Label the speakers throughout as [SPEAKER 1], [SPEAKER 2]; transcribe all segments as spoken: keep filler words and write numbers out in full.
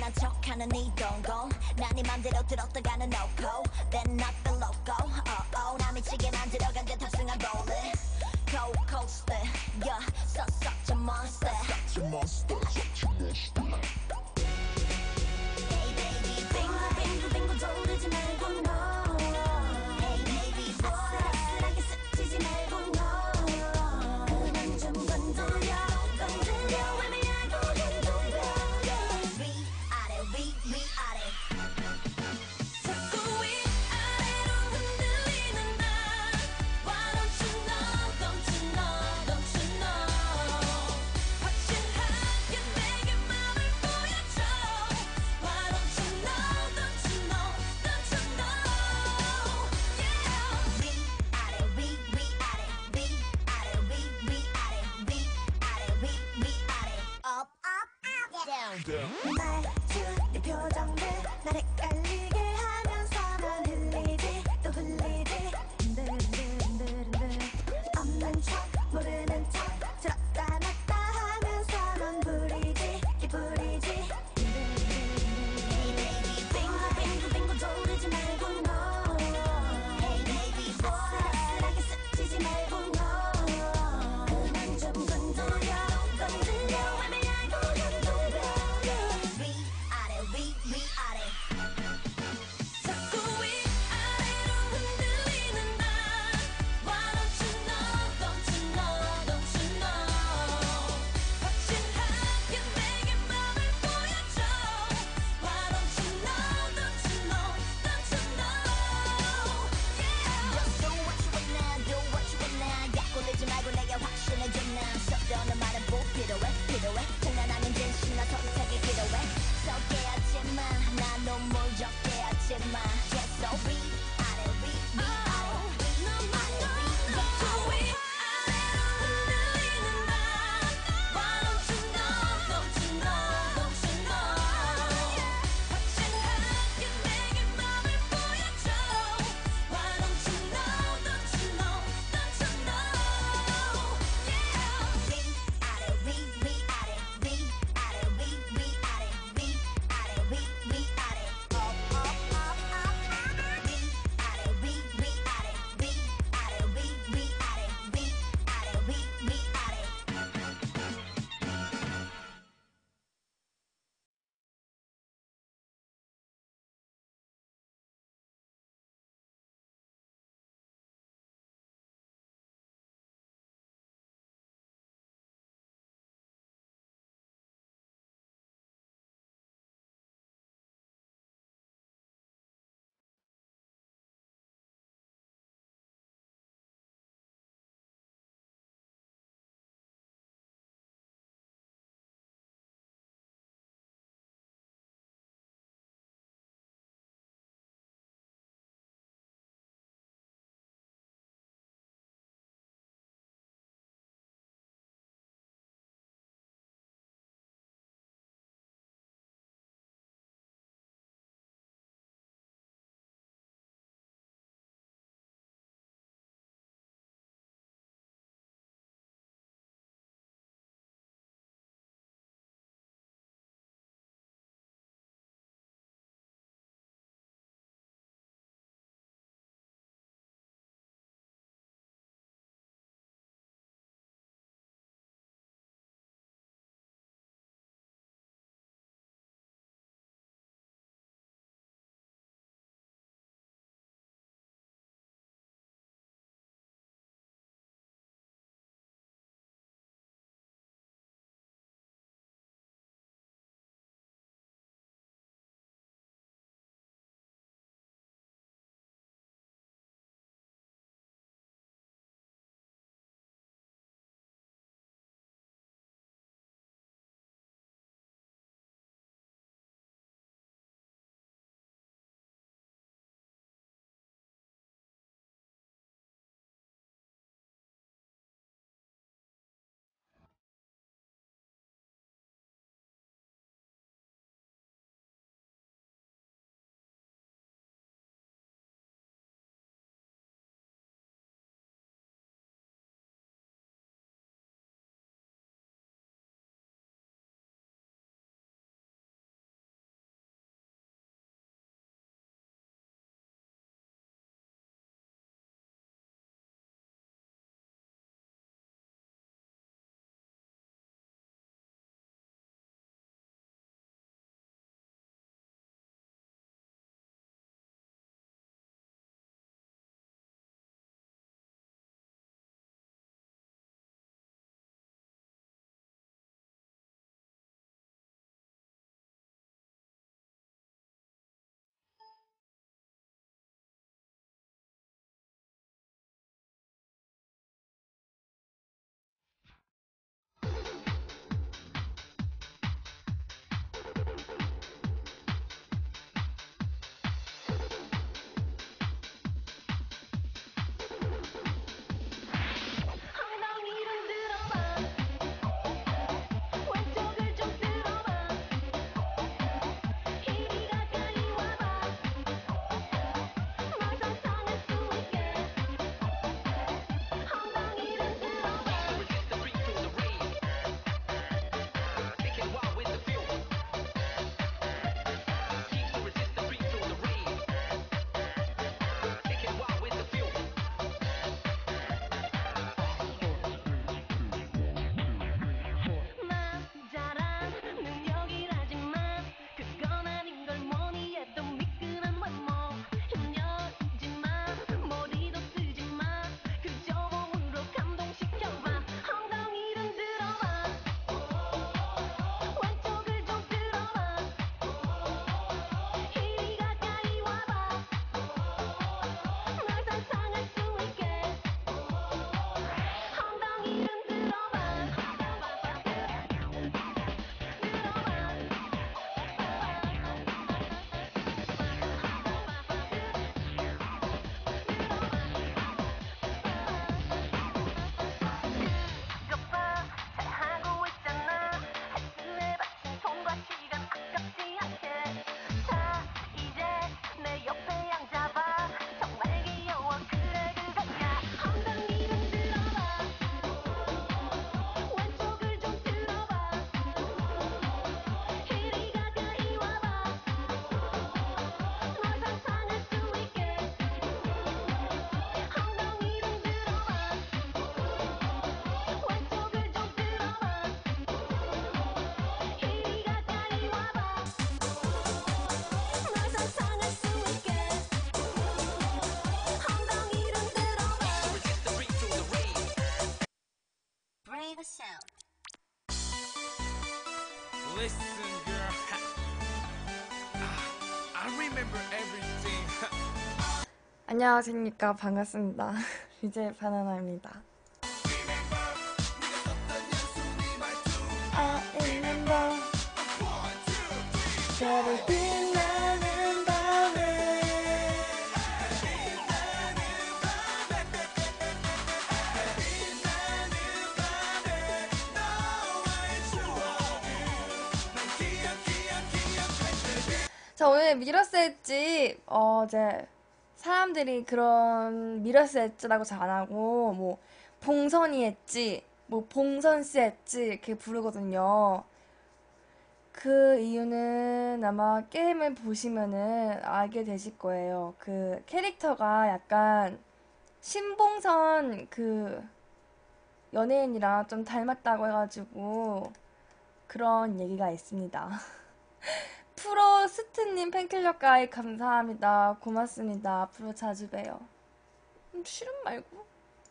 [SPEAKER 1] 친한 척하는 이 동공 난 네 맘대로 들었다가는 no-go Then not the loco oh, oh. 나 미치게 만들어간 듯 탑승한 rolling Cold coaster yeah so such a monster
[SPEAKER 2] Such a monster Such a monster
[SPEAKER 1] Hey baby boy 빙글 빙글 돌리지 말고 no Hey baby boy 아슬아슬하게 스치지 말고 no 그만 좀 건드려 건드려 애매하고 흔들려 위아래 위 위아래 자꾸 위아래로 흔들리는 나 Why don't you know don't you know don't you know 확실하게 내게 맘을 보여줘 Why don't you know don't you know don't you know Yeah 위아래 위 위아래 위아래 위 위아래 위아래 위 위아래 Up up up down
[SPEAKER 2] Down
[SPEAKER 1] 말투 네 표정들 날 헷갈리게 하면서 넌 흘리지 또 흘리지 흔들흔들흔들흔들 없는 척 모르는 척 들었다 놨다 하면서 넌 부리지 기부리지 Hey baby 빙글 빙글 빙글 돌리지 말고 no Hey baby boy 아슬아슬하게 스치지 말고 no 그만 좀 건드려 건드려 애매하고 흔들려 위아래 위 위아래 자꾸 위아래로 흔들리는 나 Why don't you know don't you know don't you know 확실하게 내게 맘을 보여줘 Why don't you know don't you know don't you know Yeah Just do what you wanna do what you wanna 약 올리지 말고 내게 확신을 줘 나 섞여는 말은 뭐 필요해 필요해 장난 아닌 진심 나 선택이 필요해 썩게 하지마 나 눈물 적게 하지마 Yeah so 위아래 위 위아래 위아래 위 자꾸 위아래로 흔들리는 나 Why don't you know don't you know don't you know 확실하게 내게 맘을 보여줘 Why don't you know don't you know don't you know Yeah 위아래 위 위아래 위아래 위 위아래 위아래 위 위아래 Up up up up 위
[SPEAKER 3] Listen, girl. I remember everything.
[SPEAKER 4] 안녕하십니까. 반갑습니다. 비제이 바나나입니다. I remember 저를 빛나는 밤에 자, 오늘 미러스 엣지 어 이제 사람들이 그런 미러스 엣지라고 잘 안 하고 뭐 봉선이 엣지, 뭐 봉선씨 엣지 이렇게 부르거든요. 그 이유는 아마 게임을 보시면은 알게 되실 거예요. 그 캐릭터가 약간 신봉선 그 연예인이랑 좀 닮았다고 해가지고 그런 얘기가 있습니다. 프로스트님 팬클럽 가입 감사합니다. 고맙습니다. 앞으로 자주 봬요. 음, 싫음 말고.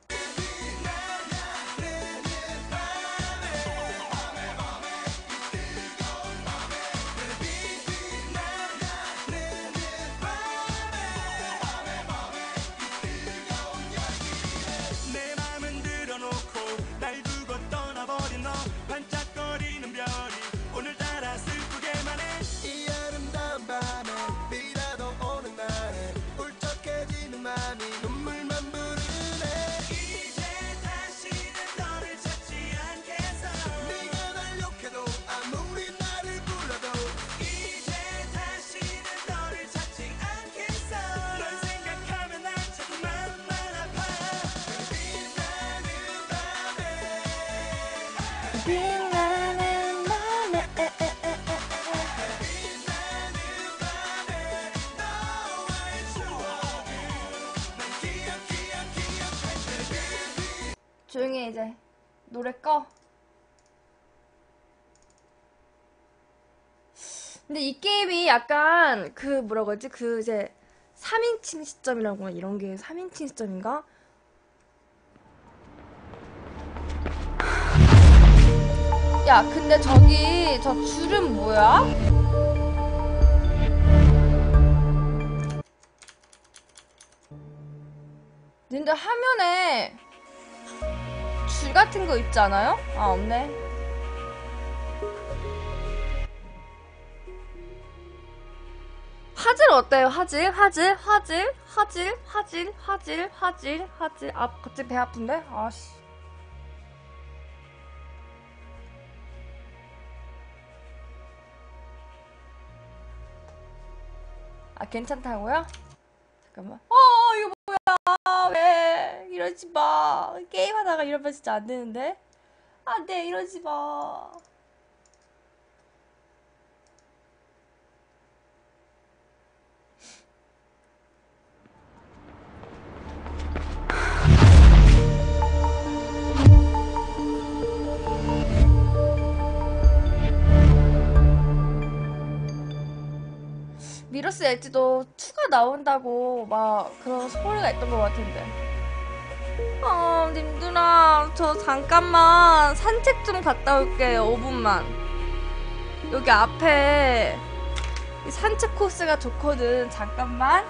[SPEAKER 3] 내 맘은 들어놓고 날 두고 떠나버린 너 반짝거리는 별이 오늘따라 슬프게만 해. 이 아름다운 밤에 비라도 오는 날에 울적해지는 맘이 눈물만 부르네. 이제 다시는 너를 찾지 않겠어. 네가 날 욕해도 아무리 나를 불러도 이제 다시는 너를 찾지 않겠어. 널 생각하면 난 자꾸만 맘만 아파.
[SPEAKER 4] 빛나는 밤에 조용히 해 이제. 노래 꺼. 근데 이 게임이 약간 그 뭐라고 하지? 그 이제 삼인칭 시점이라고 이런 게 삼인칭 시점인가? 야, 근데 저기 저 줄은 뭐야? 근데 화면에 줄 같은 거 있지 않아요? 아, 없네. 화질 어때요? 화질? 화질? 화질? 화질? 화질? 화질? 화질? 화질? 아, 갑자기 배 아픈데? 아씨. 아, 괜찮다고요? 잠깐만. 어, 이거 뭐야? 왜? 이러지 마. 게임하다가 이러면 진짜 안 되는데? 안 돼, 이러지 마. 미러스 엣지도 이가 나온다고 막 그런 소리가 있던 것 같은데. 아, 님들아, 저 잠깐만 산책 좀 갔다 올게요. 오 분만. 여기 앞에 이 산책 코스가 좋거든. 잠깐만.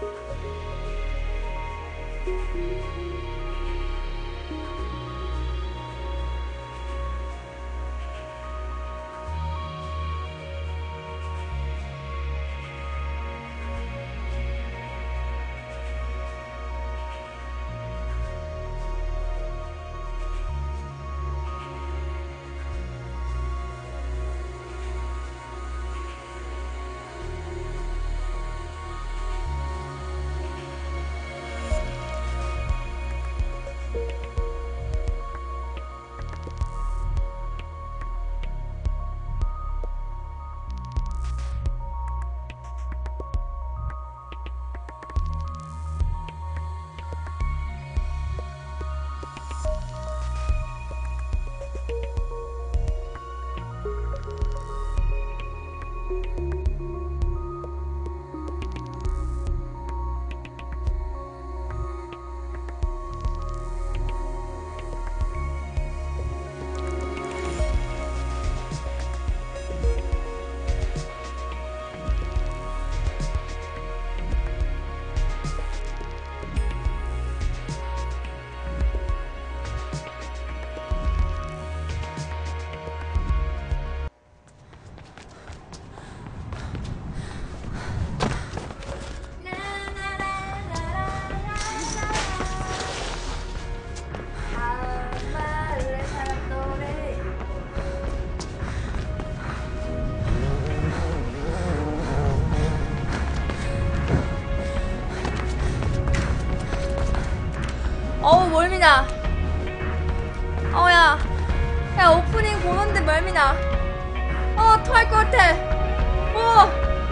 [SPEAKER 4] 어우 멀미나. 어야 야 오프닝 보는데 멀미나. 어 토할 것 같아. 어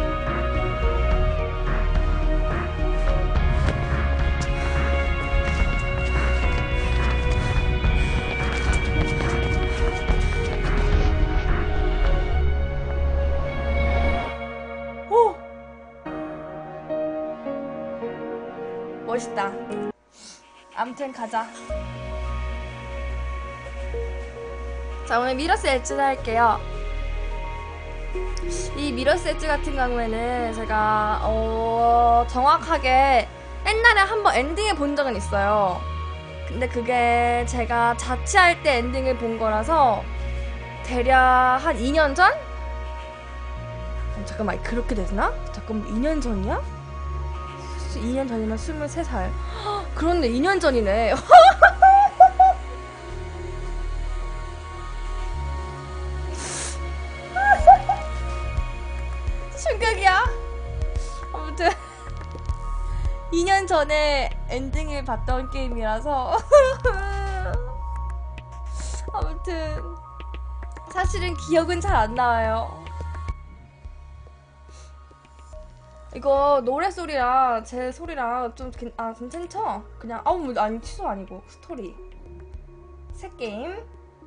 [SPEAKER 4] 오! 멋있다. 아무튼 가자. 자 오늘 미러스 엣지를 할게요. 이 미러스 엣지 같은 경우에는 제가 어 정확하게 옛날에 한번 엔딩을 본 적은 있어요. 근데 그게 제가 자취할 때 엔딩을 본 거라서 대략 한 이 년 전? 어, 잠깐만 그렇게 되나? 잠깐만 이 년 전이야? 이 년 전이면 스물세 살. 그런데 이 년 전이네. 충격이야. 아무튼 이 년 전에 엔딩을 봤던 게임이라서 아무튼 사실은 기억은 잘 안 나와요. 이거 노래소리랑 제 소리랑 좀 아 괜찮죠? 그냥 아우 뭐 아니 취소 아니고 스토리 새 게임.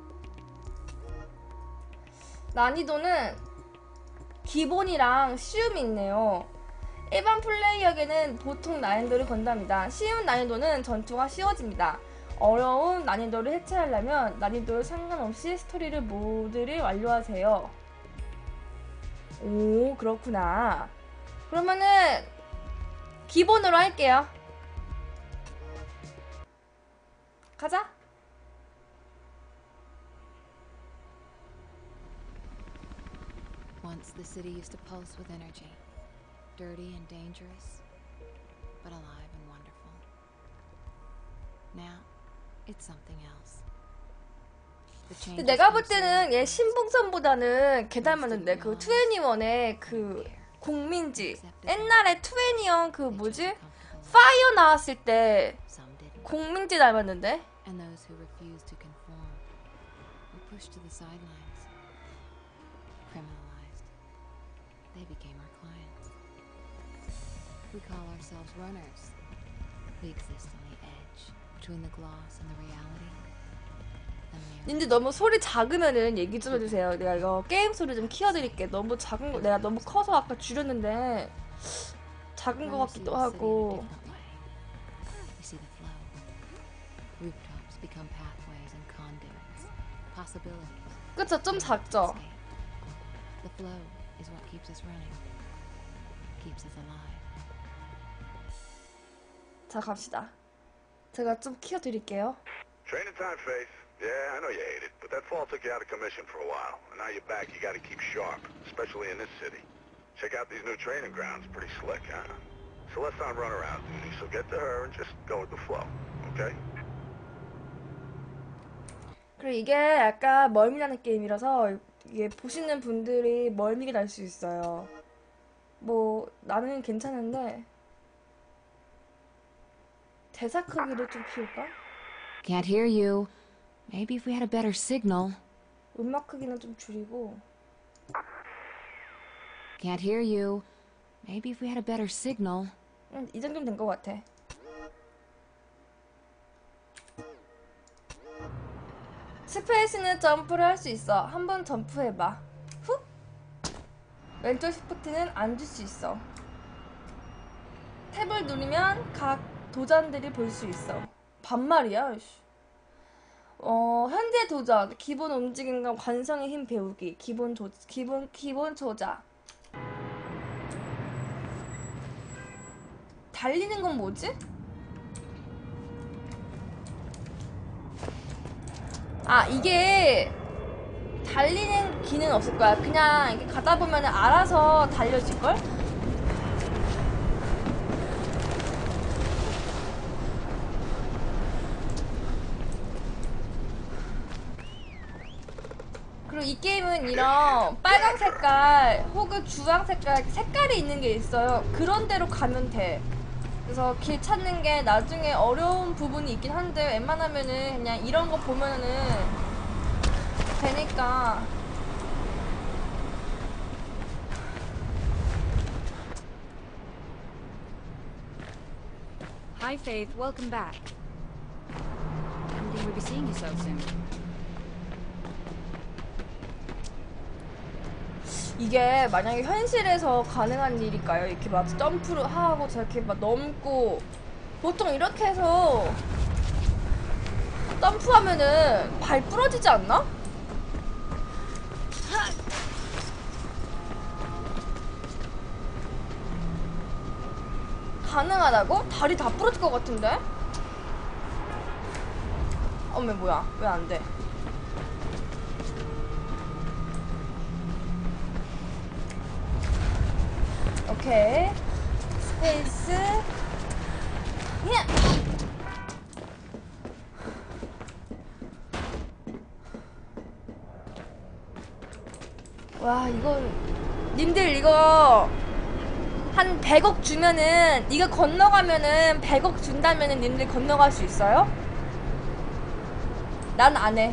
[SPEAKER 4] 난이도는 기본이랑 쉬움이 있네요. 일반 플레이어에게는 보통 난이도를 건답니다. 쉬운 난이도는 전투가 쉬워집니다. 어려운 난이도를 해체하려면 난이도에 상관없이 스토리를 모두를 완료하세요. 오 그렇구나. 그러면은 기본으로 할게요. 가자.
[SPEAKER 5] Once the city used to pulse with energy, dirty and dangerous, but alive and wonderful. Now, it's something else.
[SPEAKER 4] 근데 내가 볼 때는 얘 신봉선보다는 걔 닮았는데 그 투애니원의 그 공민지. 옛날에 투애니원 그 뭐지? 파이어 나왔을 때 공민지 닮았는데?
[SPEAKER 5] And those who refused to conform were pushed to the sidelines, criminalized. They became our clients. We call ourselves runners. We exist on the edge between the gloss and the reality.
[SPEAKER 4] 근데 너무 소리 작으면은 얘기 좀 해주세요. 내가 이거 게임 소리 좀 키워드릴게. 너무 작은 거 내가 너무 커서 아까 줄였는데 작은 거 같기도 하고. 그쵸? 좀 작죠? 자, 갑시다. 제가 좀 키워드릴게요.
[SPEAKER 6] Training time, Faith. Yeah, I know you hate it, but that fall took you out of commission for a while. And now you're back, you gotta keep sharp, especially in this city. Check out these new training grounds, pretty slick, huh? Celeste's on runaround duty, so get to her and just go with the flow, okay?
[SPEAKER 4] 그리고 이게 약간 멀미나는 게임이라서 이게 보시는 분들이 멀미가 날 수 있어요. 뭐 나는 괜찮은데 대사 크기를 좀 키울까?
[SPEAKER 5] Can't hear you. Maybe if we had a better signal.
[SPEAKER 4] 음악 크기는 좀 줄이고.
[SPEAKER 5] Can't hear you. Maybe if we had a better signal.
[SPEAKER 4] 음, 이 정도면 된 것 같아. 스페이스는 점프를 할 수 있어. 한번 점프해봐. 훅! 왼쪽 시프트는 앉을 수 있어. 탭을 누르면 각 도전들이 볼 수 있어. 반말이야. 어, 현재 도전, 기본 움직임과 관성의 힘 배우기, 기본 조, 기본 기본 조작. 달리는 건 뭐지? 아, 이게 달리는 기능 없을 거야. 그냥 이렇게 가다 보면 알아서 달려질걸? 그리고 이 게임은 이런 빨강 색깔 혹은 주황 색깔 색깔이 있는 게 있어요. 그런 데로 가면 돼. 그래서 길 찾는 게 나중에 어려운 부분이 있긴 한데 웬만하면은 그냥 이런 거 보면은 되니까.
[SPEAKER 7] Hi, Faith. Welcome back. Didn't think we'd be seeing you so soon.
[SPEAKER 4] 이게 만약에 현실에서 가능한 일일까요? 이렇게 막 점프를 하고 저렇게 막 넘고 보통 이렇게 해서 점프하면은 발 부러지지 않나? 가능하다고? 다리 다 부러질 것 같은데? 어메 뭐야 왜 안 돼? 오케이 스페이스 야! 와 이거 님들 이거 한 백억 주면은 이거 건너가면은 백억 준다면은 님들 건너갈 수 있어요? 난 안 해.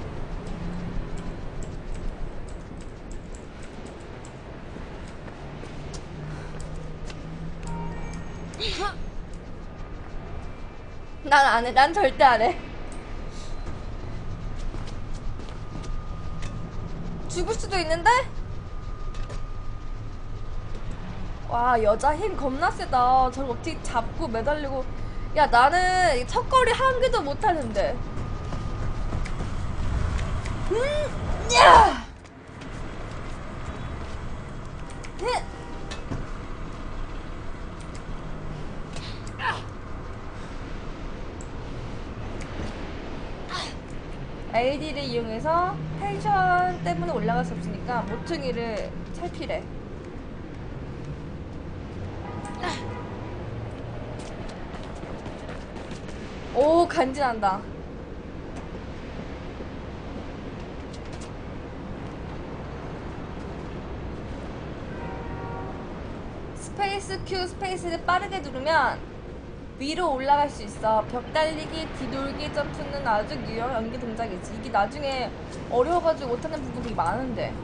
[SPEAKER 4] 난 안 해. 난 절대 안 해. 죽을 수도 있는데? 와 여자 힘 겁나 세다. 저걸 어떻게 잡고 매달리고. 야 나는 척거리 한 개도 못하는데. 음, 야! 음. 에이디를 이용해서 텐션 때문에 올라갈 수 없으니까 모퉁이를 찰피래. 오 간지난다. 스페이스 Q 스페이스를 빠르게 누르면 위로 올라갈 수 있어. 벽 달리기, 뒤돌기, 점프는 아주 유용한 연기 동작이지. 이게 나중에 어려워가지고 못하는 부분이 많은데.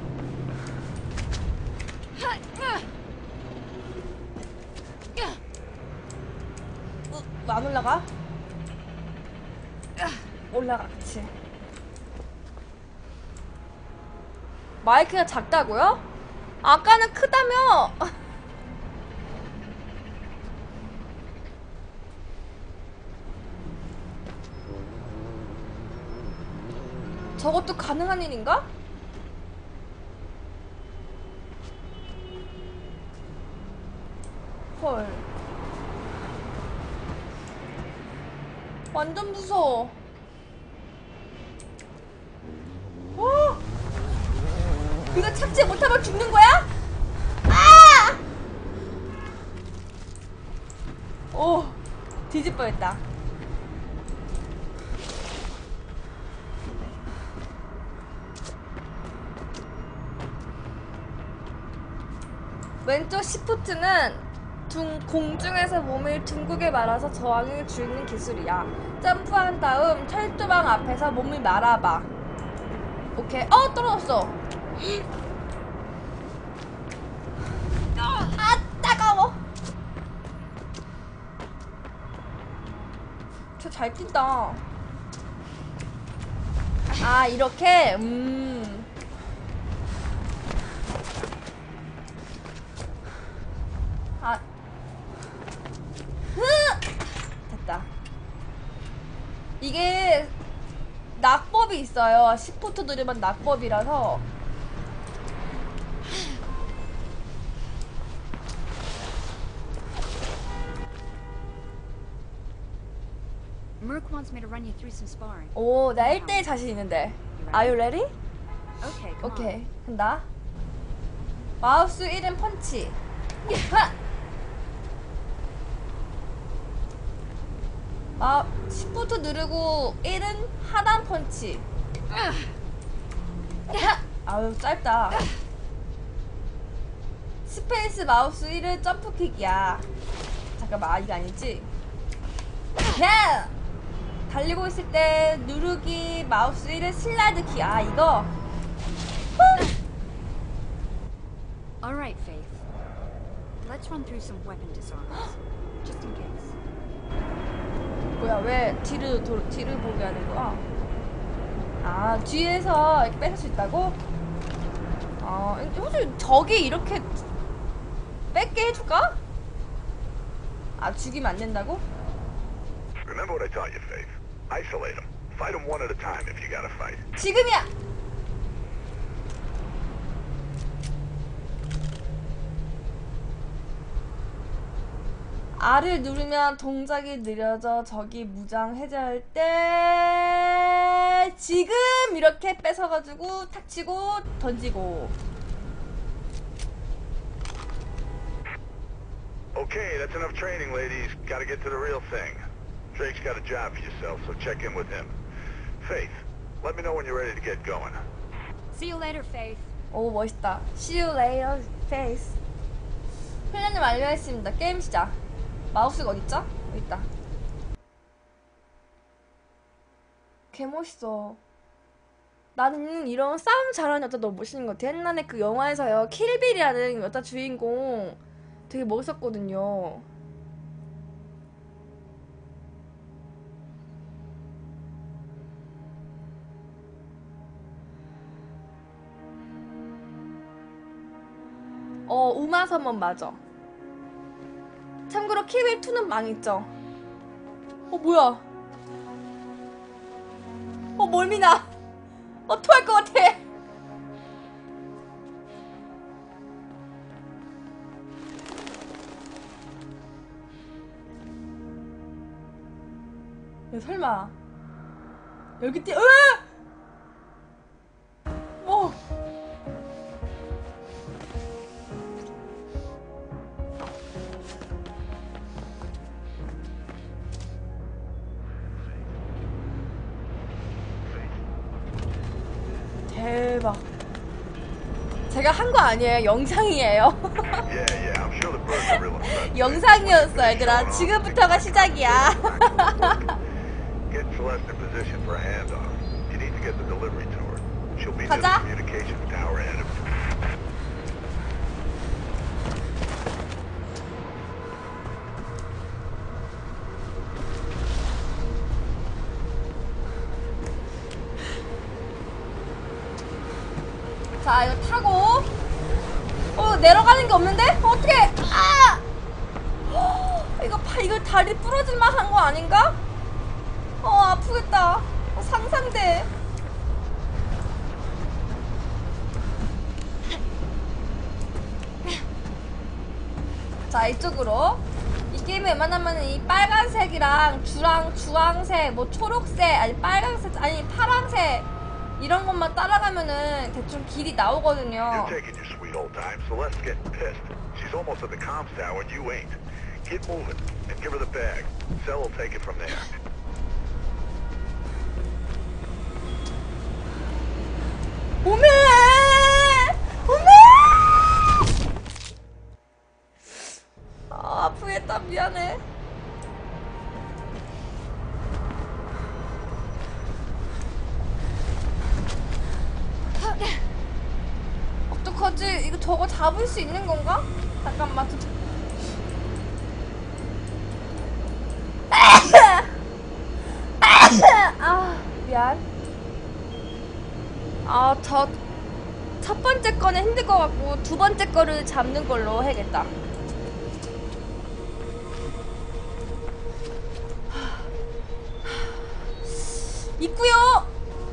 [SPEAKER 4] 어, 안 올라가? 올라가, 그치. 마이크가 작다고요? 아까는 크다며! 저것도 가능한 일인가? 헐. 완전 무서워. 어? 이거 착지 못하면 죽는 거야? 아! 오, 뒤질 뻔했다. 왼쪽 시프트는 둥, 공중에서 몸을 둥글게 말아서 저항을 줄이는 기술이야. 점프한 다음 철조망 앞에서 몸을 말아봐. 오케이. 어, 떨어졌어. 아, 따가워. 저 잘 뛴다. 아, 이렇게? 음. 아. 흐! 됐다. 이게 낙법이 있어요. 시프트 누르면 낙법이라서.
[SPEAKER 7] Merc wants me to run you through some sparring.
[SPEAKER 4] 오, 나 일 대일 자신 있는데. Are you ready?
[SPEAKER 7] Okay, come on.
[SPEAKER 4] 오케이. 간다. 마우스 일은 펀치. 하! 마, 시프트 누르고 일은 하단 펀치. 하! 아유, 짧다. 스페이스 마우스 일은 점프킥이야. 잠깐만, 아, 이거 아니지? 야! 달리고 있을 때 누르기 마우스 일은 슬라이드 키. 아, 이거.
[SPEAKER 7] All right, Faith. Let's run through some weapon disarms, just in case.
[SPEAKER 4] 뭐야, 왜 뒤를 도, 뒤를 보게 하는 거야? 아, 뒤에서 이렇게 뺏을 수 있다고? 아, 혹시 저기 이렇게 뺏게 해줄까? 아, 죽이면 안 된다고?
[SPEAKER 6] Remember what I taught you, Faith. Isolate them. Fight them one at a time if you gotta fight.
[SPEAKER 4] 지금이야! R을 누르면 동작이 느려져. 적이 무장 해제할 때 지금 이렇게 뺏어가지고 탁 치고 던지고.
[SPEAKER 6] Okay, that's enough training, ladies. Gotta get to the real thing. Drake's got a job for yourself, so check in with him. Faith, let me know when you're ready to get going.
[SPEAKER 7] See you later, Faith.
[SPEAKER 4] 오, 멋있다. See you later, face. 훈련을 완료했습니다. 게임 시작. 마우스가 어딨죠? 여기 있다. 개멋있어. 나는 이런 싸움 잘하는 여자 너무 멋있는 것 같아. 옛날에 그 영화에서요, 킬빌이라는 여자 주인공 되게 멋있었거든요. 어, 우마섬은 맞아. 참고로 킬빌 투는 망했죠. 어, 뭐야. 어, 멀미나. 어, 토할 것 같아. 야, 설마 여기 뛰.. 으아! 뭐 대박. 제가 한 거 아니에요. 영상이에요.
[SPEAKER 6] Yeah, yeah, I'm sure the birds are real upset.
[SPEAKER 4] 영상이었어, 얘들아. 지금부터가 시작이야.
[SPEAKER 6] Get Celeste in position for a handoff. You need to get the delivery to her. She'll be near the
[SPEAKER 4] 가자.
[SPEAKER 6] communications tower ahead of you.
[SPEAKER 4] 자, 이거 타고. 어, 내려가는 게 없는데? 어, 어떡해! 아! 어, 이거 팔, 이거 다리 부러질 만한 거 아닌가? 어, 아프겠다. 어, 상상돼. 자, 이쪽으로. 이 게임에 웬만하면 이 빨간색이랑 주랑 주황색, 뭐 초록색, 아니 빨간색, 아니 파란색 이런 것만 따라가면은 대충 길이 나오거든요.
[SPEAKER 6] You're taking your sweet old time. Celeste's getting pissed. She's almost at the comms tower and you ain't. Get moving and give her the bag. Cell will take it from there.
[SPEAKER 4] 오메! 오메! 아, 아프겠다. 미안해. 어떡하지? 이거 저거 잡을 수 있는 건가? 잠깐만. 저... 아, 미안. 아, 저 첫 번째 거는 힘들 것 같고 두 번째 거를 잡는 걸로 해야겠다. 있구요.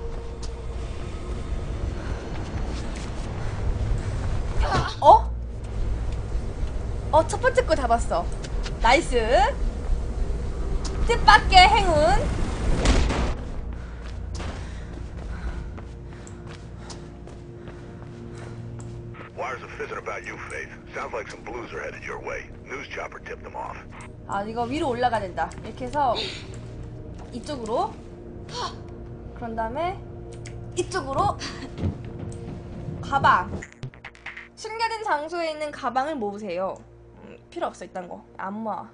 [SPEAKER 4] 어? 어, 첫 번째 거 잡았어. 나이스. 뜻밖의 행운.
[SPEAKER 6] Wires are fizzing about you, Faith. Sounds like some blues are headed your way. News chopper tipped them off.
[SPEAKER 4] 아, 이거 위로 올라가야 된다. 이렇게 해서 이쪽으로, 그런 다음에 이쪽으로. 가방. 숨겨진 장소에 있는 가방을 모으세요. 음, 필요 없어. 이딴 거 안 모아.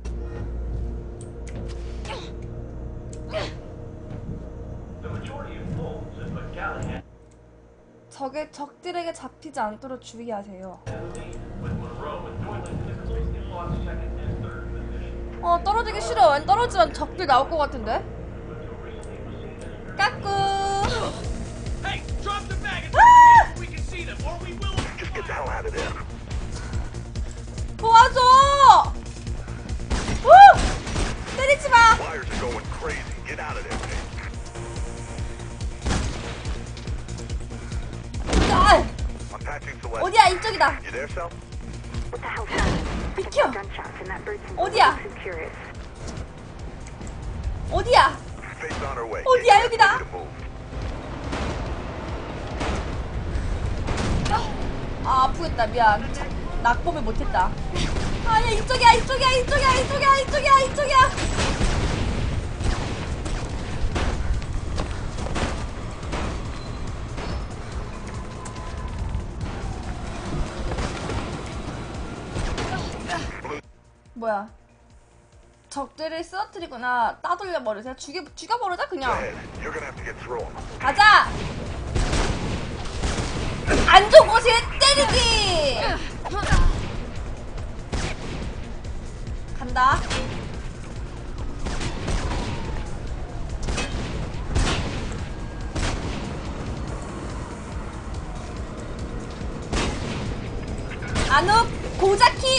[SPEAKER 4] 적의 적들에게 잡히지 않도록 주의하세요. 어, 떨어지기 싫어. 안 떨어지면 적들 나올 것 같은데. 까꿍.
[SPEAKER 3] Hey, drop the bag and
[SPEAKER 4] 아!
[SPEAKER 3] we can see them, or we will.
[SPEAKER 6] Just get the hell out of there.
[SPEAKER 4] 도와줘. 후! 때리지 마.
[SPEAKER 6] Wires are going crazy. Get out of there, Faith.
[SPEAKER 4] 아,
[SPEAKER 6] I'm patching Celeste.
[SPEAKER 4] 어디야? 이쪽이다.
[SPEAKER 6] You there, Cell?
[SPEAKER 1] What the hell's happening?
[SPEAKER 4] 비켜.
[SPEAKER 1] Gunshots and that bird seems
[SPEAKER 4] 어디야?
[SPEAKER 1] too curious.
[SPEAKER 4] 어디야?
[SPEAKER 6] Faith's on her way.
[SPEAKER 4] 어디야?
[SPEAKER 6] Get
[SPEAKER 4] 여기다.
[SPEAKER 6] ready to move.
[SPEAKER 4] 아, 아프겠다. 미안. 자, 낙법을 못했다. 아니야, 이쪽이야, 이쪽이야, 이쪽이야, 이쪽이야, 이쪽이야, 이쪽이야. 뭐야? 적들을 쓰러뜨리거나 따돌려 버리세요. 죽여 죽여버리자 그냥.
[SPEAKER 6] Ahead. You're gonna have to get through them.
[SPEAKER 4] 가자. 안 좋은 곳에 때리기. 간다. 안욱 고자키.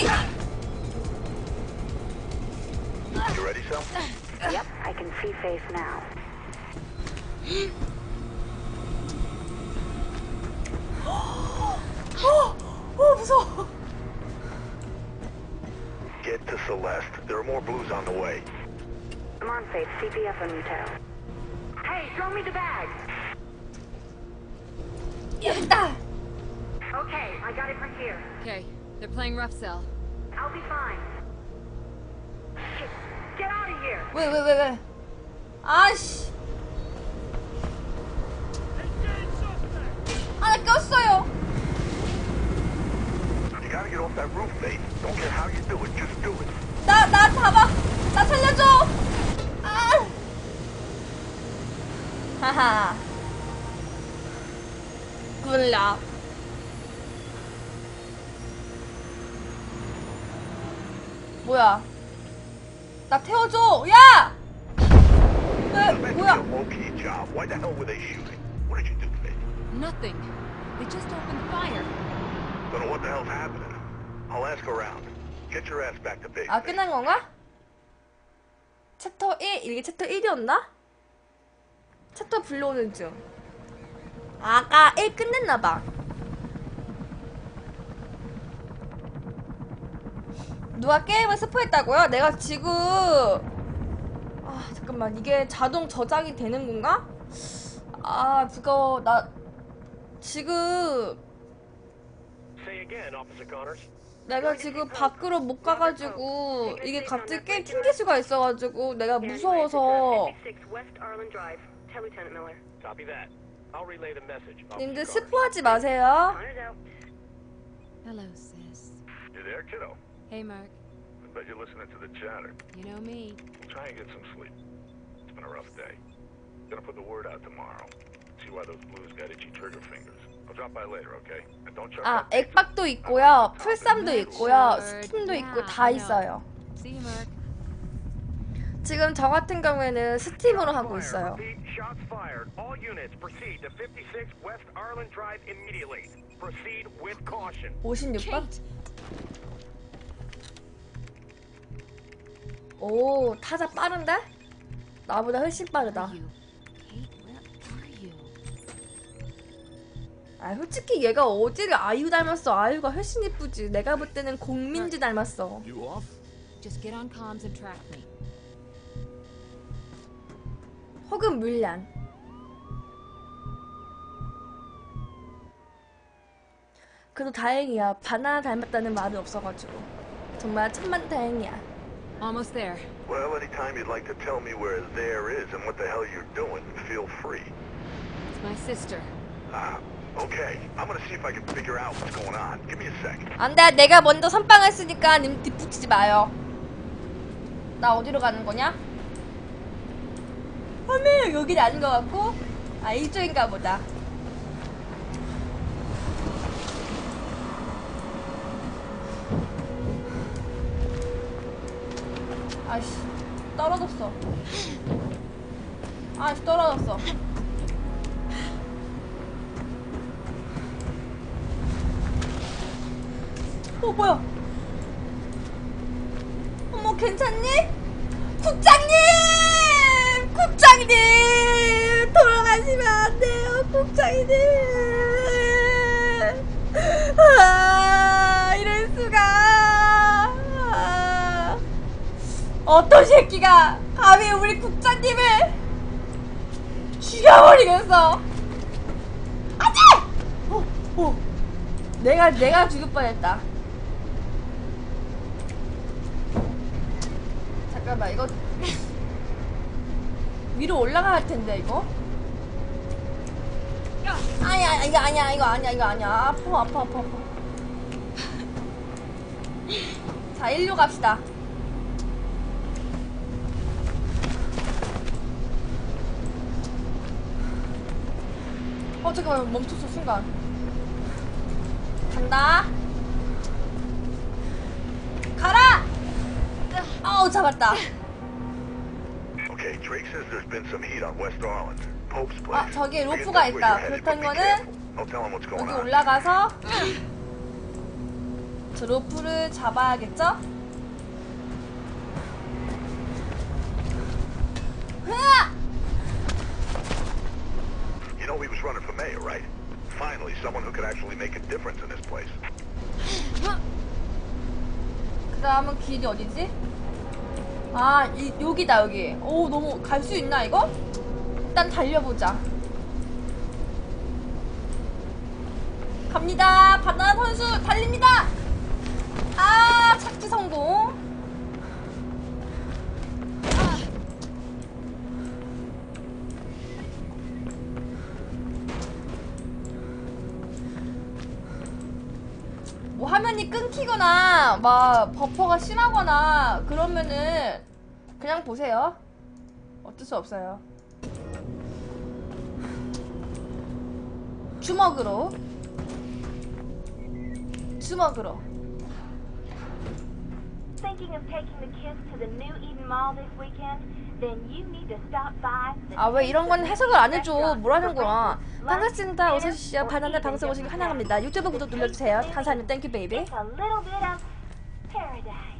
[SPEAKER 6] You ready, Cell?
[SPEAKER 1] Yep, I can see Faith now.
[SPEAKER 4] 어, 무서워.
[SPEAKER 6] Get to Celeste. There are more blues on the way.
[SPEAKER 1] Come on, Faith, C P F on you too. Hey, throw me the bag!
[SPEAKER 4] 여기 있다.
[SPEAKER 1] Okay, I got it from here.
[SPEAKER 5] Okay, they're playing rough cell.
[SPEAKER 1] I'll be fine. Shit, get out of here!
[SPEAKER 4] 왜, 왜, 왜, 왜? 아씨. 아, 나 꼈어요.
[SPEAKER 6] You gotta get off that roof, Faith. Don't care how you do it, just do it.
[SPEAKER 4] 나, 나 잡아. 나 살려줘. 아. 하하. 굿락. 뭐야? 나 태워줘. 야! 왜,
[SPEAKER 6] Meant to be
[SPEAKER 4] 뭐야?
[SPEAKER 6] a low-key job. Why the hell were they shooting? What did you do, Faith?
[SPEAKER 5] Nothing. They just opened fire.
[SPEAKER 6] Don't know what the hell's happening. I'll ask around. Get your ass back to base.
[SPEAKER 4] 아,
[SPEAKER 6] Faith.
[SPEAKER 4] 끝난 건가? 챕터 일? 이게 챕터 일이었나? 챕터 불러오는 중. 아까 일 끝냈나봐. 누가 게임을 스포했다고요? 내가 지금 아 잠깐만 이게 자동 저장이 되는 건가? 아 그거 나 지금
[SPEAKER 3] Say again, Officer Connors.
[SPEAKER 4] 내가 지금 밖으로 못 가가지고 이게 갑자기 게임 튕길 수가 있어가지고 내가 무서워서
[SPEAKER 3] Copy that. I'll relay the message.
[SPEAKER 4] 님들
[SPEAKER 3] Officer Connors.
[SPEAKER 4] 스포하지 마세요.
[SPEAKER 5] Hello, sis.
[SPEAKER 6] You there, kiddo?
[SPEAKER 5] Hey, Mark.
[SPEAKER 6] I bet you're listening to the chatter.
[SPEAKER 5] You know me.
[SPEAKER 6] Try and get some sleep. It's been a rough day. Gonna put the word out tomorrow. See why those blues got itchy trigger fingers. I'll drop by later, okay? And don't chuck
[SPEAKER 4] 아
[SPEAKER 6] that pizza.
[SPEAKER 4] 액박도 있고요, 풀삼도 있고요, 스팀도 있고 다 있어요.
[SPEAKER 5] See you, Mark.
[SPEAKER 4] 지금 저 같은 경우에는 스팀으로 하고 있어요.
[SPEAKER 3] Repeat, shots fired. All units proceed to fifty-six West Arlen Drive immediately. Proceed with caution.
[SPEAKER 4] 오십육 번? 오 타자 빠른데? 나보다 훨씬 빠르다.
[SPEAKER 5] You. Kate, where are you?
[SPEAKER 4] 아 솔직히 얘가 어디를 아이유 닮았어. 아이유가 훨씬 이쁘지. 내가 볼 때는 공민지 닮았어.
[SPEAKER 2] You off?
[SPEAKER 5] Just get on comms and track me.
[SPEAKER 4] 혹은 물란. 그래도 다행이야. 바나나 닮았다는 말이 없어가지고 정말 천만 다행이야.
[SPEAKER 5] Almost there.
[SPEAKER 6] Well, anytime you'd like to tell me where there is and what the hell you're doing, feel free.
[SPEAKER 5] It's my sister.
[SPEAKER 6] Ah, okay. I'm gonna see if I can figure out what's going on. Give me a sec.
[SPEAKER 4] 안돼, 내가 먼저 선빵을 쓰니까 님 뒷붙이지 마요. 나 어디로 가는 거냐? 화면 여긴 아닌 것 같고, 아 이쪽인가 보다. 아이씨 떨어졌어. 아이씨 떨어졌어. 어 뭐야? 어머 괜찮니? 국장님! 국장님! 돌아가시면 안 돼요, 국장님! 아, 이럴 수가! 아, 어떤 새끼가 감히 우리 국장님을 죽여버리겠어! 안 돼! 어, 어. 내가, 내가 죽을 뻔했다. 잠깐만, 이거 위로 올라가야 할 텐데 이거. 아니야 이거 아니야 이거 아니야 이거 아니야. 아파 아파 아파 아파. 자 일로 갑시다. 어 잠깐만 멈췄어 순간. 간다. 가라. 어우 잡았다.
[SPEAKER 6] Okay, Drake says there's been some heat on West Arlen. Pope's place.
[SPEAKER 4] 아 저기
[SPEAKER 6] I get
[SPEAKER 4] 로프가
[SPEAKER 6] that's where
[SPEAKER 4] 있다.
[SPEAKER 6] you're headed, but
[SPEAKER 4] 그렇다는
[SPEAKER 6] be
[SPEAKER 4] 거는
[SPEAKER 6] careful. I'll tell him what's going
[SPEAKER 4] 여기
[SPEAKER 6] on.
[SPEAKER 4] 올라가서 저 로프를 잡아야겠죠? 으아!
[SPEAKER 6] You know he was running for mayor, right? Finally, someone who could actually make a difference in this place.
[SPEAKER 4] 그 다음은 길이 어디지? 아, 이, 여기다, 여기. 오, 너무, 갈 수 있나, 이거? 일단 달려보자. 갑니다. 바나나 선수, 달립니다! 아, 착지 성공. 뭐 화면이 끊기거나 막 버퍼가 심하거나 그러면은 그냥 보세요. 어쩔 수 없어요. 주먹으로 주먹으로.
[SPEAKER 1] Thinking of taking the kids to the New Eden Mall this weekend? Then you need to stop by.
[SPEAKER 4] 아 왜 이런 건 해석을 안 해줘. 뭐라는 거야. 반갑습니다. 어서오십시오. 바나나 방송 오시기 환영합니다. 유튜브 구독 눌러주세요. 감사합니다. 땡큐 베이비.
[SPEAKER 1] It's a little bit of paradise.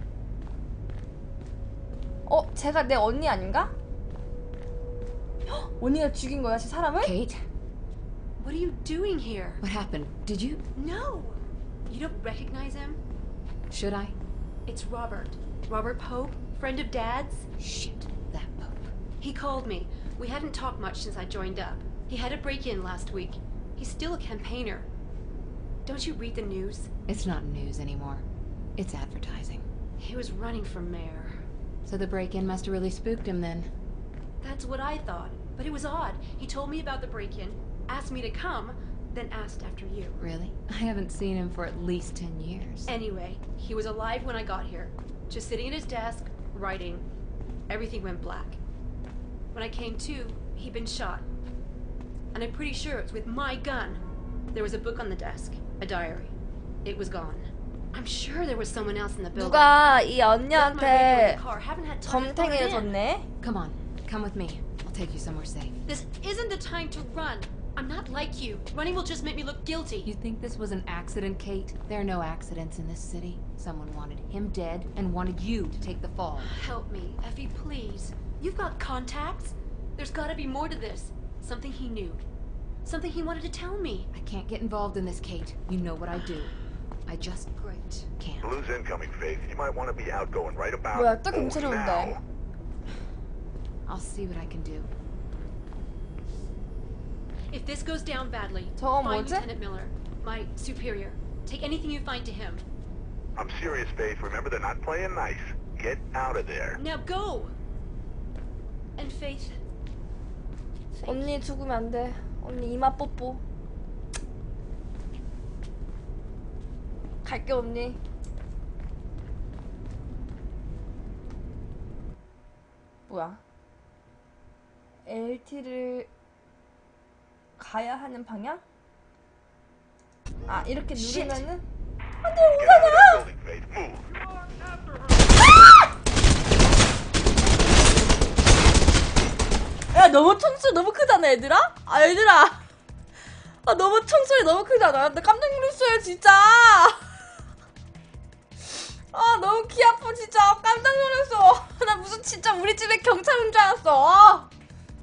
[SPEAKER 4] 어? 제가 내 언니 아닌가? 헉! 언니가 죽인 거야, 저 사람을?
[SPEAKER 5] Kate,
[SPEAKER 8] What are you doing here?
[SPEAKER 5] what happened? Did you?
[SPEAKER 8] No! You don't recognize him?
[SPEAKER 5] Should I?
[SPEAKER 8] It's Robert. Robert Pope, friend of Dad's.
[SPEAKER 5] Shit, that Pope.
[SPEAKER 8] He called me. We hadn't talked much since I joined up. He had a break-in last week. He's still a campaigner. Don't you read the news?
[SPEAKER 5] It's not news anymore. It's advertising.
[SPEAKER 8] He was running for mayor.
[SPEAKER 5] So the break-in must have really spooked him then.
[SPEAKER 8] That's what I thought. But it was odd. He told me about the break-in, asked me to come, then asked after you.
[SPEAKER 5] Really? I haven't seen him for at least ten years.
[SPEAKER 8] Anyway, he was alive when I got here. Just sitting at his desk, writing. Everything went black. When I came to, he'd been shot. And I'm pretty sure it's with my gun. There was a book on the desk, a diary. It was gone. I'm sure there was someone else in the building.
[SPEAKER 4] 누가 이
[SPEAKER 8] Left my radio in
[SPEAKER 4] 언니한테
[SPEAKER 8] the car. Haven't had time to phone
[SPEAKER 4] 점탱이를
[SPEAKER 8] it in.
[SPEAKER 4] 줬네?
[SPEAKER 5] Come on, come with me. I'll take you somewhere safe.
[SPEAKER 8] This isn't the time to run. I'm not like you. Running will just make me look guilty.
[SPEAKER 5] You think this was an accident, Kate? There are no accidents in this city. Someone wanted him dead and wanted you to take the fall.
[SPEAKER 8] Help me, Effie, please. You've got contacts. There's gotta be more to this. Something he knew. Something he wanted to tell me.
[SPEAKER 5] I can't get involved in this, Kate. You know what I do. I just
[SPEAKER 8] Great.
[SPEAKER 5] can't.
[SPEAKER 6] Blue's incoming, Faith. You might want to be outgoing right about
[SPEAKER 4] 뭐야, 또
[SPEAKER 6] oh,
[SPEAKER 4] 경찰이 온대.
[SPEAKER 6] now.
[SPEAKER 5] I'll see what I can do.
[SPEAKER 8] If this goes down badly,
[SPEAKER 4] 저건
[SPEAKER 8] find
[SPEAKER 4] 뭐지?
[SPEAKER 8] Lieutenant Miller, my superior. Take anything you find to him.
[SPEAKER 6] I'm serious, Faith. Remember, they're not playing nice. Get out of there.
[SPEAKER 8] Now go! And Faith. Thank you.
[SPEAKER 4] 언니 죽으면 안 돼. 언니 이마 뽀뽀. 갈게 언니. 뭐야? 엘티를 가야 하는 방향? 아 이렇게 누르면은 안돼
[SPEAKER 6] Get out of that building, Faith. Move.
[SPEAKER 4] 야 너무 총소리 너무 크잖아 얘들아? 아 얘들아 아 너무 총소리 너무 크잖아. 나 깜짝 놀랐어요 진짜. 아 너무 귀 아파 진짜. 깜짝 놀랐어. 나 무슨 진짜 우리 집에 경찰 온 줄 알았어. 아.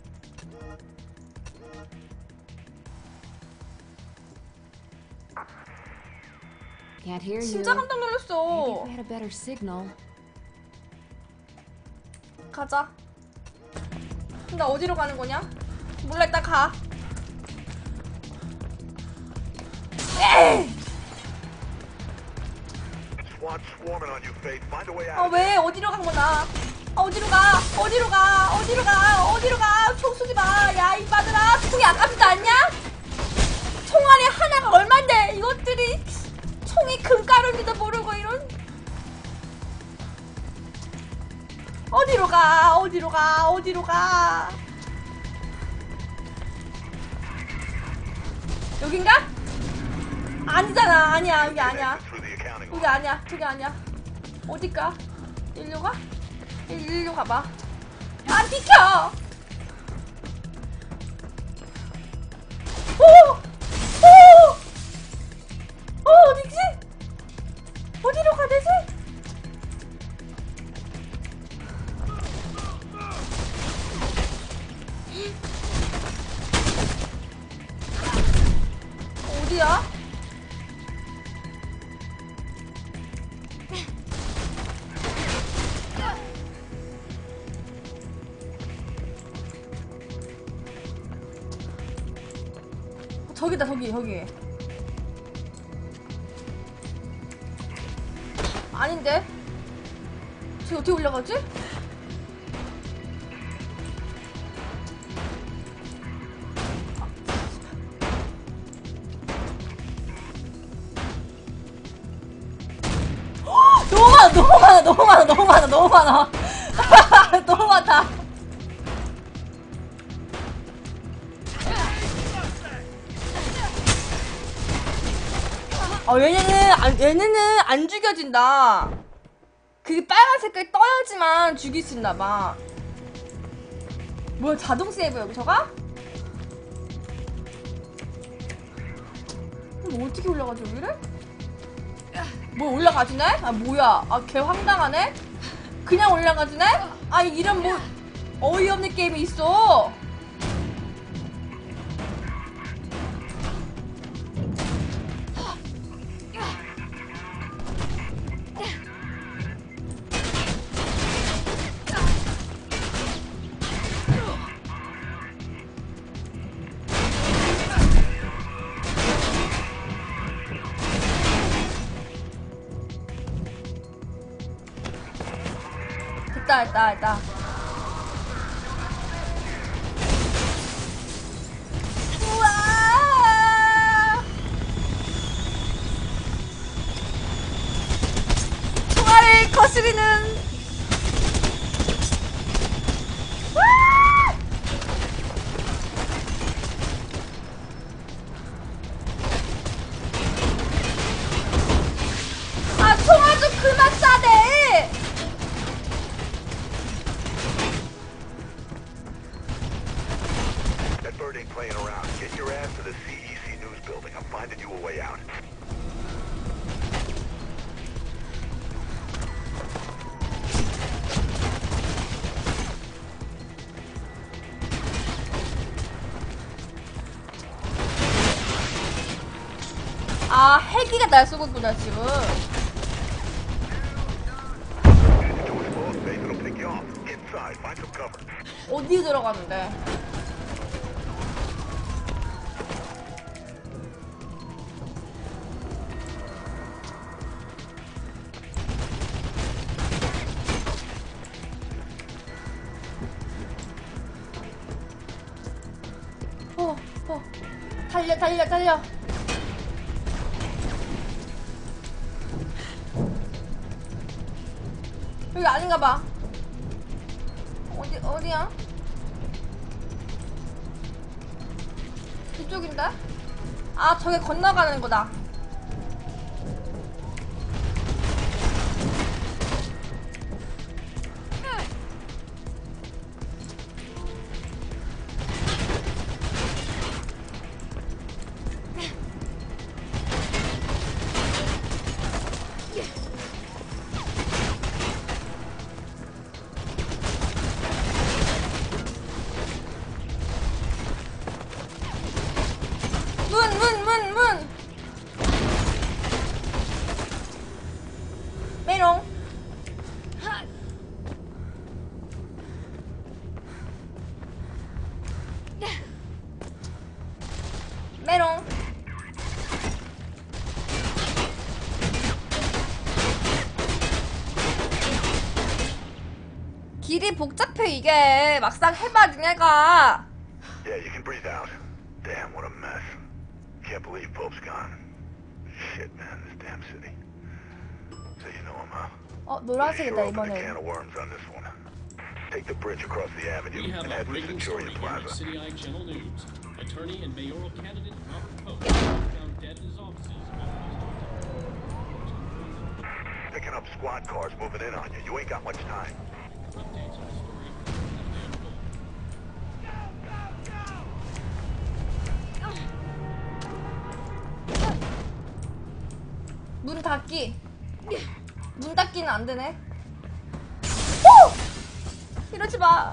[SPEAKER 5] Can't hear you.
[SPEAKER 4] 진짜 깜짝
[SPEAKER 5] Maybe if
[SPEAKER 4] 놀랐어.
[SPEAKER 5] we had a better signal.
[SPEAKER 4] 가자. 나 어디로 가는 거냐? 몰라 일단 가. 에이!
[SPEAKER 6] SWAT swarming on you, Faith. Find a way out.
[SPEAKER 4] 아
[SPEAKER 6] of there.
[SPEAKER 4] 왜 어디로 간 거나? 아, 어디로 가? 어디로 가? 어디로 가? 어디로 가? 총 쏘지 마. 야 이빠들아 총이 아깝지도 않냐? 총알이 하나가 얼만데 이것들이 총이 금가루인지도 모르고 이런. 어디로 가? 어디로 가? 어디로 가? 여긴가? 아니잖아. 아니야. 여기 아니야.
[SPEAKER 6] Through the accounting
[SPEAKER 4] 여기 아니야. 저기 아니야. 어딜까? 일로 가? 일, 일로 가봐. 아 비켜! 오! 오! 어 어디지? 어디로 가야 되지? 어디야? 저기다 저기 저기 아닌데? 저기 어떻게 올라가지? 너무 많아 너무 많아 너무 많아 너무 많아 너무 많아 너무 많다. 어 얘네는 안, 얘네는 안 죽여진다. 그게 빨간 색깔 떠야지만 죽일 수 있나봐. 뭐야 자동 세이브 여기서가? 뭐 어떻게 올라가지 여기를? 뭐 올라가지네? 아 뭐야 아 개 황당하네? 그냥 올라가지네? 아 이런 뭐 어이없는 게임이 있어. 있다 있다 있다. 우와! 총알을 거스리는. 아, 총알 좀 그만 쏴대!
[SPEAKER 6] That bird ain't playing around. Get your ass to the C E C News building. I'm finding you a way out.
[SPEAKER 4] 아, 헬기가 날 쏘고 있구나, 지금.
[SPEAKER 6] Door closed, Faith. It'll pick you off. Inside. Find some cover.
[SPEAKER 4] 어디 들어가는데? 어, 어. 달려, 달려, 달려. 여기 아닌가 봐. 어디, 어디야? 이쪽인데? 아, 저게 건너가는 거다. 문, 문, 문, 문. 메롱. 메롱. 길이 복잡해 이게. 막상 해봐 니네가.
[SPEAKER 6] Yeah, you can breathe out. Damn, what a mess. Can't believe Pope's gone. Shit, man, this damn city. So you know him, huh?
[SPEAKER 4] 어,
[SPEAKER 6] Sure
[SPEAKER 4] 노란색이다
[SPEAKER 6] opened a
[SPEAKER 4] 이번엔.
[SPEAKER 6] can of worms on this one. Take the bridge across the avenue
[SPEAKER 9] We have
[SPEAKER 6] and
[SPEAKER 9] a
[SPEAKER 6] head for
[SPEAKER 9] breaking
[SPEAKER 6] Centurion
[SPEAKER 9] story here at
[SPEAKER 6] Plaza.
[SPEAKER 9] City Eye Channel News. Attorney and mayoral candidate Robert Pope found dead in his offices.
[SPEAKER 6] Picking up squad cars moving in on you. You ain't got much time.
[SPEAKER 9] Updates on the story.
[SPEAKER 4] 문 닫기. 문 닫기는 안 되네. 오! 이러지 마.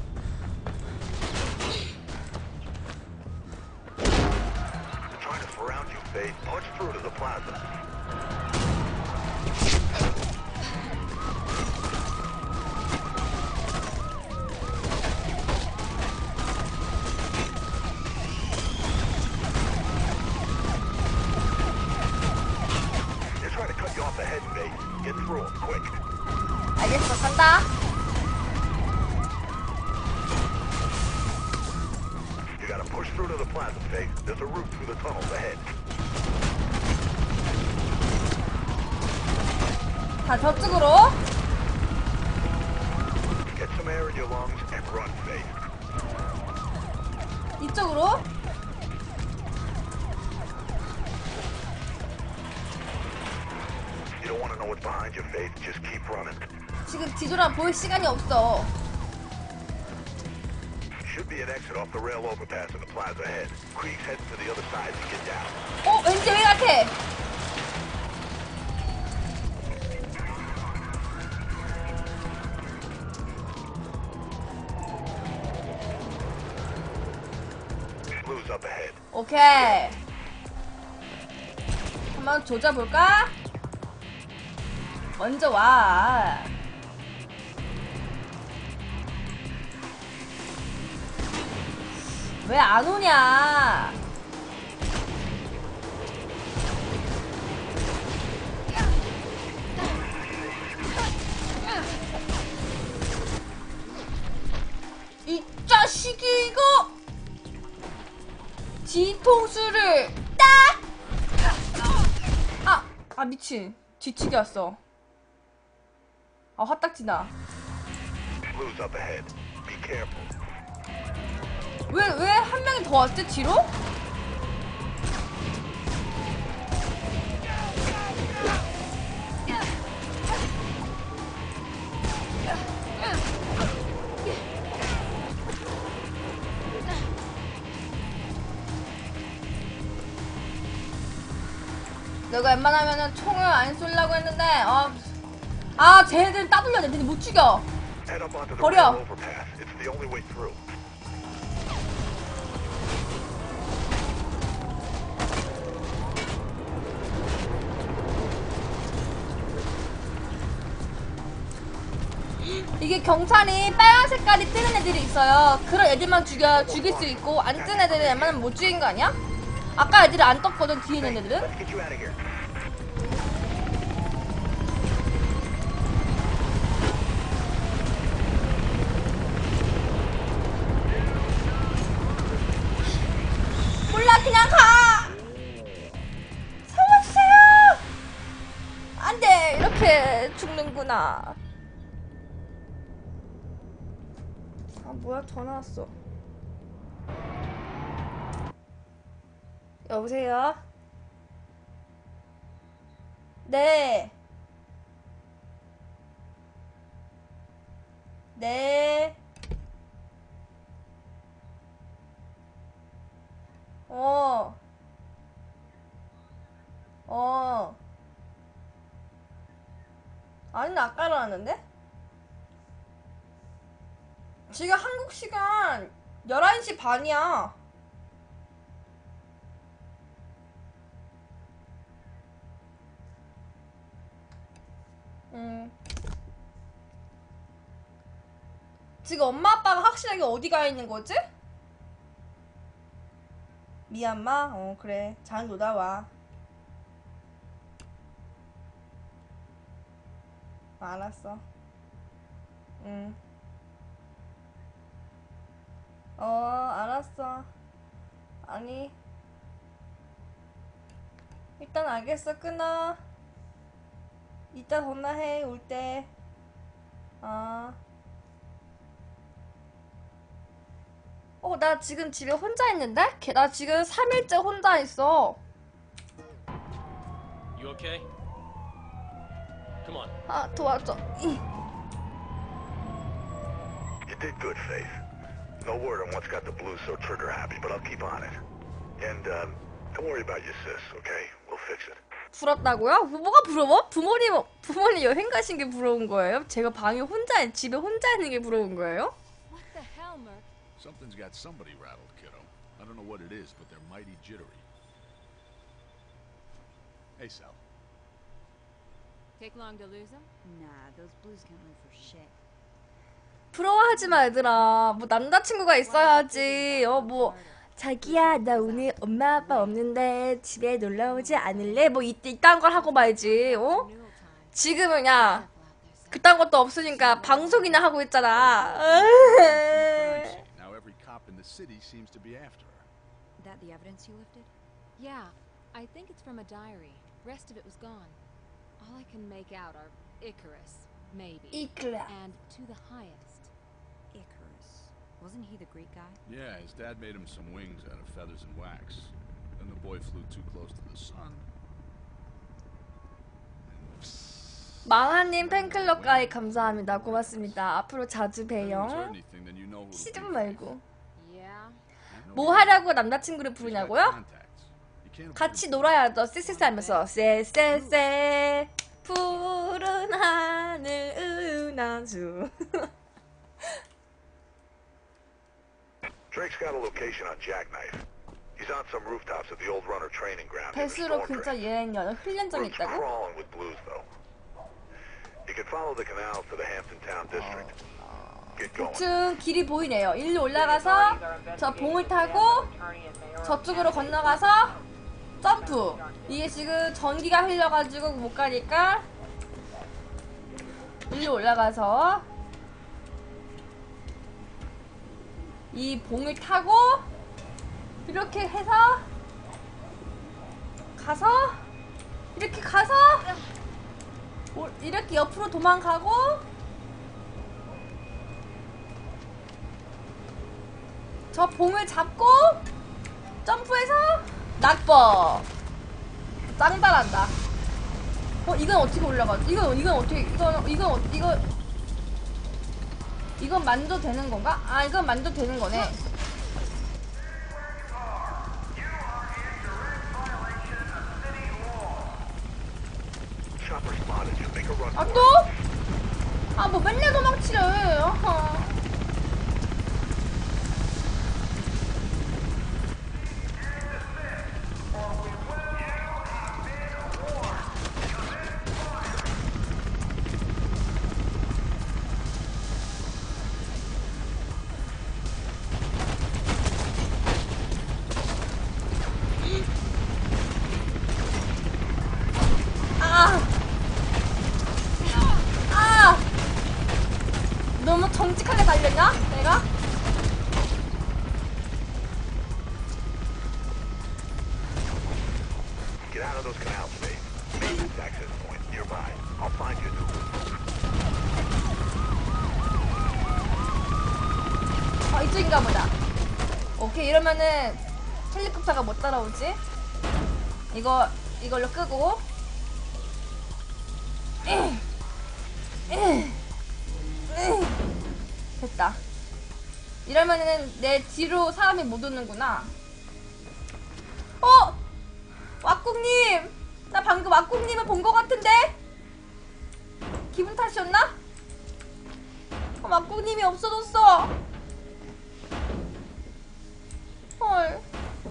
[SPEAKER 6] Trying to surround you, Faith. Punch through to the plaza. They're trying to cut you off the head, Faith. Get through them, quick.
[SPEAKER 4] 알겠어, 간다.
[SPEAKER 6] You gotta push through to the plaza, Faith. There's a route through the tunnels ahead.
[SPEAKER 4] 자, 저쪽으로.
[SPEAKER 6] Get some air in your lungs and run, Faith.
[SPEAKER 4] 이쪽으로.
[SPEAKER 6] You don't want to know what's behind you, Faith. Just keep running.
[SPEAKER 4] 지금 뒤돌아 볼 시간이 없어.
[SPEAKER 6] Should be an exit off the rail overpass in the plaza ahead. Creek's heading to the other side to get down.
[SPEAKER 4] 어, 왠지 왜 같아?
[SPEAKER 6] Blue's up ahead.
[SPEAKER 4] 오케이. 한번 조져볼까? 먼저 와. 왜 안 오냐? 자식이 이거 뒤통수를 딱! 아! 아 미친 뒤치기 왔어. 아 화딱지나.
[SPEAKER 6] Blues up ahead. Be careful.
[SPEAKER 4] 왜, 왜 한 명이 더 왔지 뒤로? 내가 웬만하면은 총을 안 쏠려고 했는데 어. 아 쟤네들 따돌려. 쟤네들 못 죽여.
[SPEAKER 6] Head up onto the
[SPEAKER 4] 버려.
[SPEAKER 6] rail overpass. It's the only way through.
[SPEAKER 4] 이게 경찰이 빨간 색깔이 뜨는 애들이 있어요. 그런 애들만 죽여, 죽일 수 있고 안 뜨는 애들은 웬만하면 못 죽인 거 아니야? 아까 애들이 안 떴거든 뒤에 있는 애들은.
[SPEAKER 6] Let's get you out of here.
[SPEAKER 4] 몰라 그냥 가. 살려주세요. 안돼 이렇게 죽는구나. 아 뭐야 전화 왔어. 여보세요? 네. 네. 어. 어. 아니, 나 아까 일어났는데? 지금 한국 시간 열한 시 반이야. 음. 지금 엄마 아빠가 확실하게 어디 가 있는 거지? 미얀마? 어 그래 잘 놀다 와. 알았어. 응. 어 알았어. 아니 일단 알겠어. 끊어. 이따 전화해 올 때. 어. 어, 나 지금 집에 혼자 있는데? 걔, 나 지금 삼 일째 혼자 있어.
[SPEAKER 9] You okay? Come on.
[SPEAKER 4] 아, 도와줘. 이.
[SPEAKER 6] You did good, Faith. No word on what's got the Blues so trigger happy, but I'll keep on it. And um, don't worry about your sis, okay? We'll fix it.
[SPEAKER 4] 부럽다고요? 뭐, 뭐가 부러워? 부모님, 부모님 여행 가신 게 부러운 거예요? 제가 방에 혼자, 집에 혼자 있는 게 부러운 거예요?
[SPEAKER 5] What the hell, Merc?
[SPEAKER 2] Something's got somebody rattled, kiddo. I don't know what it is, but they're mighty jittery. Hey, Sal.
[SPEAKER 5] Take long to lose him?
[SPEAKER 7] Nah, those blues can't move for shit.
[SPEAKER 4] 부러워하지 마, 얘들아. 뭐, 남자친구가 있어야지. 어, 뭐, 자기야, 나 오늘 엄마 아빠 없는데 집에 놀러 오지 않을래? 뭐, 이, 이딴 걸 하고 말지, 어? 지금은, 야, 그딴 것도 없으니까 방송이나 하고 있잖아.
[SPEAKER 2] Now every cop in the city seems to be after her.
[SPEAKER 7] That the evidence you lifted?
[SPEAKER 5] Yeah, I think it's from a diary. Rest of it was gone. All I can make out are Icarus, maybe.
[SPEAKER 4] 이끌라.
[SPEAKER 5] And to the highest.
[SPEAKER 7] Icarus. Wasn't he the Greek guy?
[SPEAKER 2] Yeah, his dad made him some wings out of feathers and wax. Then the boy flew too close to the sun.
[SPEAKER 4] 망하님 팬클럽 가입 감사합니다. 고맙습니다. 앞으로 자주
[SPEAKER 2] If there's
[SPEAKER 4] 봬요.
[SPEAKER 2] anything, then you know who to
[SPEAKER 4] 시좀
[SPEAKER 2] be.
[SPEAKER 4] 말고.
[SPEAKER 5] Yeah.
[SPEAKER 4] 뭐 하려고 남자친구를
[SPEAKER 2] He's got
[SPEAKER 4] 부르냐고요?
[SPEAKER 2] contacts. You can't
[SPEAKER 4] 같이
[SPEAKER 2] afford to-
[SPEAKER 4] 놀아야죠. 쎄쎄쎄 하면서 쎄쎄쎄 푸른 하늘 은하수.
[SPEAKER 6] Drake's got a location on Jackknife. He's on some rooftops at the old runner training ground. near the
[SPEAKER 4] 배수로
[SPEAKER 6] storm
[SPEAKER 4] 근처
[SPEAKER 6] drain.
[SPEAKER 4] 여행연 훈련장이
[SPEAKER 6] Route's
[SPEAKER 4] 있다고?
[SPEAKER 6] crawling with Blues, though. You can follow the canals to the Hampton Town District. Get going.
[SPEAKER 4] 층 길이 보이네요. 일로 올라가서 저 봉을 타고 저쪽으로 건너가서 점프. 이게 지금 전기가 흘려가지고 못 가니까 일로 올라가서 이 봉을 타고 이렇게 해서 가서 이렇게 가서 이렇게 옆으로 도망가고 저 봉을 잡고 점프해서 낙법. 짱 잘한다. 어 이건 어떻게 올라가지? 이건 이건 어떻게 이건 이건 어, 이거 이건 만져도 되는 건가? 아 이건 만져도 되는 거네. 아 또? 아 뭐 맨날 도망치래. 어허. 너무 정직하게 달렸냐? 내가?
[SPEAKER 6] Get out of those canals, Faith. Maintenance access point nearby. I'll find you a new route.
[SPEAKER 4] 어 이쪽인가 보다. 오케이 이러면은 헬리콥터가 못 따라오지? 이거 이걸로 끄고. 에이. 에이. 됐다. 이러면은 내 뒤로 사람이 못 오는구나. 어! 왁국님! 나 방금 왁국님을 본 것 같은데? 기분 탓이었나? 어, 왁국님이 없어졌어. 헐.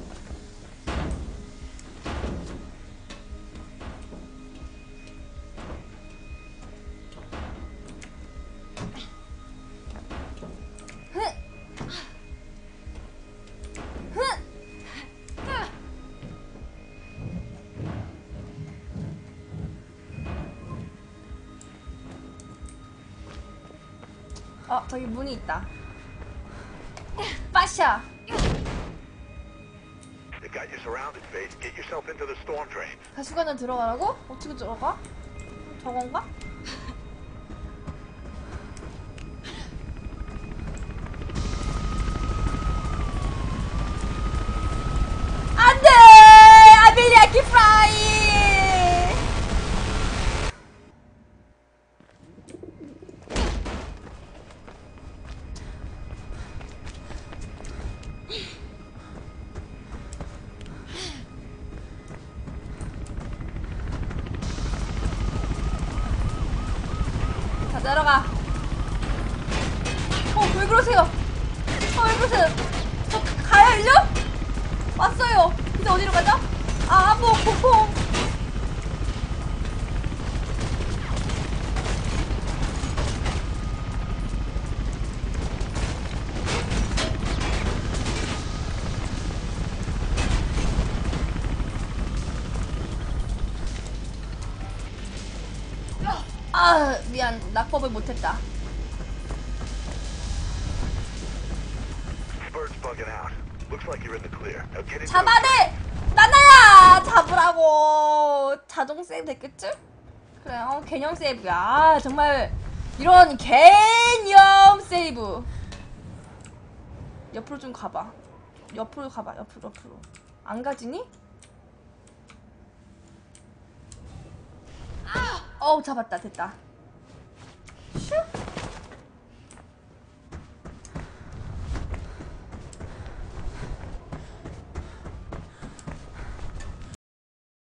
[SPEAKER 4] 어, 저기 문이 있다. 빠샤.
[SPEAKER 6] They got you surrounded, Faith. Get yourself into the storm drain.
[SPEAKER 4] 가수관을 들어가라고? 어떻게 들어가? 저건가? 안돼! 아빌리아키 프라이! 자, 내려가. 어, 왜 그러세요? 어, 왜 그러세요? 저 가요, 일로? 왔어요. 이제 어디로 가죠? 아, 뭐, 고통. 아, 미안. 낙법을 못했다.
[SPEAKER 6] Bird's bugging out. Looks like you're in the clear. Now get into
[SPEAKER 4] 잡아내! 나나야! 잡으라고! 자동 세이브 됐겠지? 그래, 어, 개념 세이브야. 아, 정말, 이런 개념 세이브. 옆으로 좀 가봐. 옆으로 가봐, 옆으로, 옆으로. 안 가지니? 어우, 잡았다, 됐다.